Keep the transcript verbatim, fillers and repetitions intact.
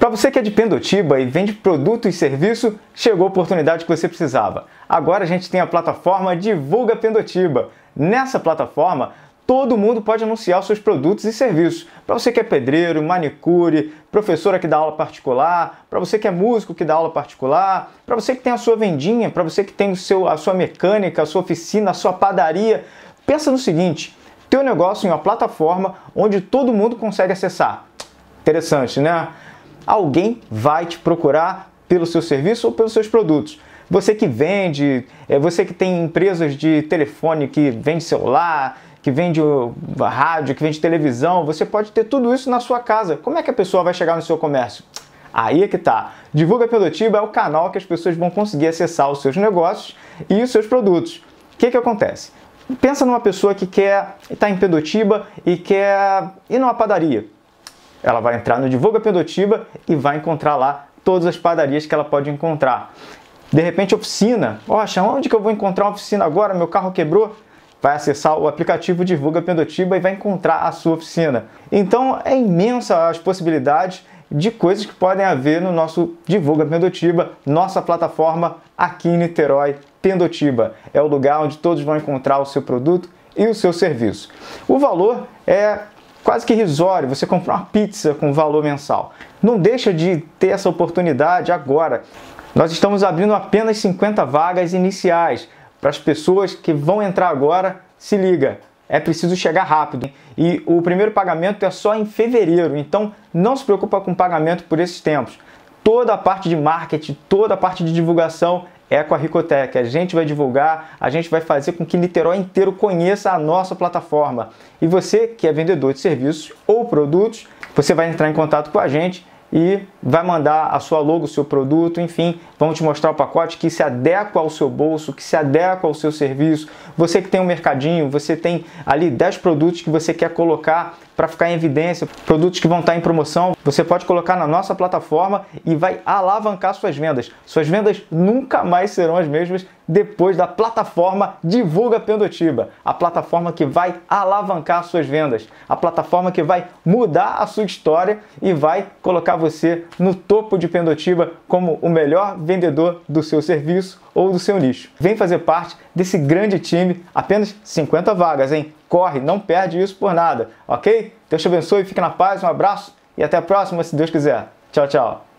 Para você que é de Pendotiba e vende produto e serviço, chegou a oportunidade que você precisava. Agora a gente tem a plataforma Divulga Pendotiba. Nessa plataforma, todo mundo pode anunciar os seus produtos e serviços. Para você que é pedreiro, manicure, professora que dá aula particular, para você que é músico que dá aula particular, para você que tem a sua vendinha, para você que tem o seu, a sua mecânica, a sua oficina, a sua padaria. Pensa no seguinte, teu negócio em uma plataforma onde todo mundo consegue acessar. Interessante, né? Alguém vai te procurar pelo seu serviço ou pelos seus produtos. Você que vende, é você que tem empresas de telefone que vende celular, que vende rádio, que vende televisão, você pode ter tudo isso na sua casa. Como é que a pessoa vai chegar no seu comércio? Aí é que tá. Divulga Pendotiba é o canal que as pessoas vão conseguir acessar os seus negócios e os seus produtos. O que que acontece? Pensa numa pessoa que quer estar em Pendotiba e quer ir numa padaria. Ela vai entrar no Divulga Pendotiba e vai encontrar lá todas as padarias que ela pode encontrar. De repente, oficina. Poxa, onde que eu vou encontrar uma oficina agora? Meu carro quebrou. Vai acessar o aplicativo Divulga Pendotiba e vai encontrar a sua oficina. Então, é imensa as possibilidades de coisas que podem haver no nosso Divulga Pendotiba, nossa plataforma aqui em Niterói, Pendotiba. É o lugar onde todos vão encontrar o seu produto e o seu serviço. O valor é quase que irrisório, você comprar uma pizza com valor mensal. Não deixa de ter essa oportunidade agora. Nós estamos abrindo apenas cinquenta vagas iniciais. Para as pessoas que vão entrar agora, se liga, é preciso chegar rápido. E o primeiro pagamento é só em fevereiro, então não se preocupa com pagamento por esses tempos. Toda a parte de marketing, toda a parte de divulgação é com a Ricotec. A gente vai divulgar, a gente vai fazer com que Niterói inteiro conheça a nossa plataforma. E você que é vendedor de serviços ou produtos, você vai entrar em contato com a gente e vai mandar a sua logo, o seu produto, enfim, vamos te mostrar o pacote que se adequa ao seu bolso, que se adequa ao seu serviço. Você que tem um mercadinho, você tem ali dez produtos que você quer colocar para ficar em evidência, produtos que vão estar em promoção, você pode colocar na nossa plataforma e vai alavancar suas vendas. Suas vendas nunca mais serão as mesmas depois da plataforma Divulga Pendotiba, a plataforma que vai alavancar suas vendas, a plataforma que vai mudar a sua história e vai colocar você no topo de Pendotiba como o melhor vendedor do seu serviço ou do seu nicho. Vem fazer parte desse grande time, apenas cinquenta vagas, hein? Corre, não perde isso por nada, ok? Deus te abençoe, fique na paz, um abraço e até a próxima, se Deus quiser. Tchau, tchau.